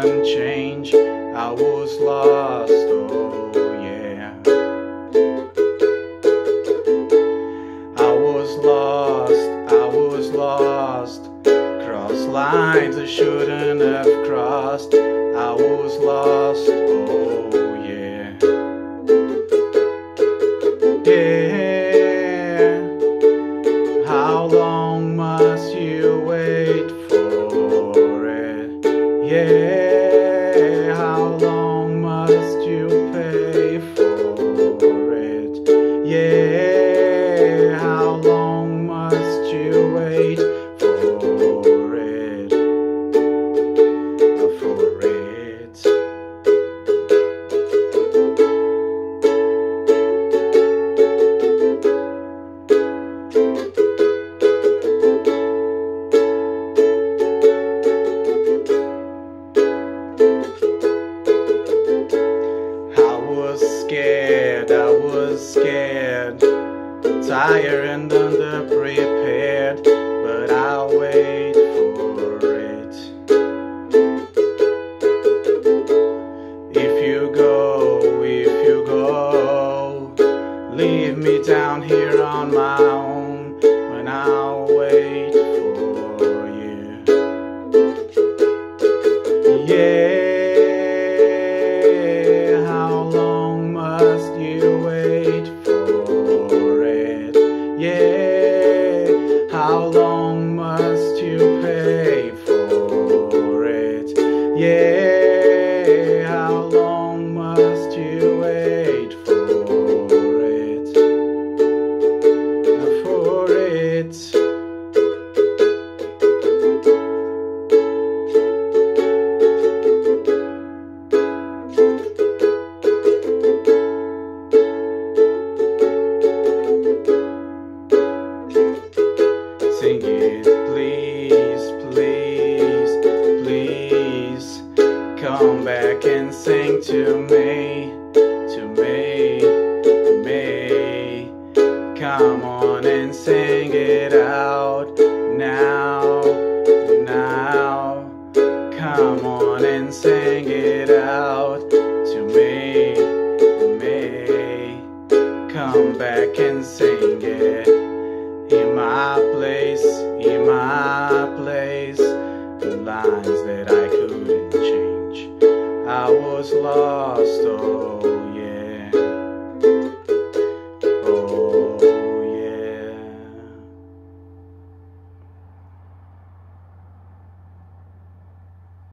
couldn't change. I was lost, oh yeah. I was lost. Cross lines I shouldn't have crossed. I was lost, oh yeah. Yeah. How long must you wait for it? Yeah. How long must you pay for it? Yeah. How long must you wait for it? I was scared, tired and underprepared, but I'll wait for it. If you go, leave me down here on my own, when I'll wait for you. Yeah. How long must you pay for it? Yeah, how long must you wait for it? For it. Sing it, please, please, please. Come back and sing to me, to me, me. Come on and sing it out now, now. Come on and sing it out to me, me. Come back and sing it. In my place, the lines that I couldn't change. I was lost, oh